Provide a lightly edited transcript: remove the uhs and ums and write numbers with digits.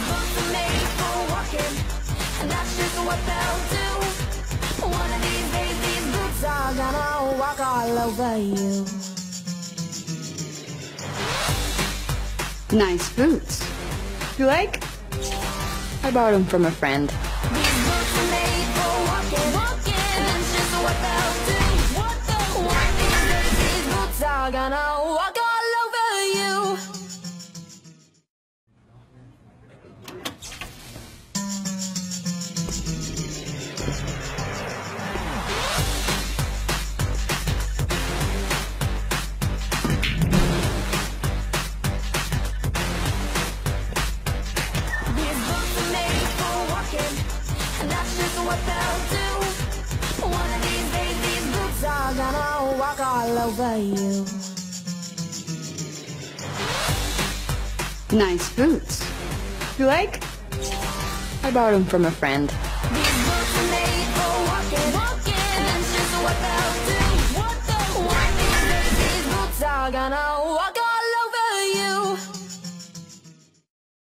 boots are made for walking, and that's just what they'll do. One of these days, these boots are gonna walk all over you. Nice boots. You like? I borrowed them from a friend. These boots are made for walking, and that's just what they'll do. One of these days, these boots are gonna walk all over you. These boots are made for walking, and that's just what they'll do. One of these days, these boots are gonna walk all over you. Nice boots. You like? I borrowed them from a friend. These boots are made for walking,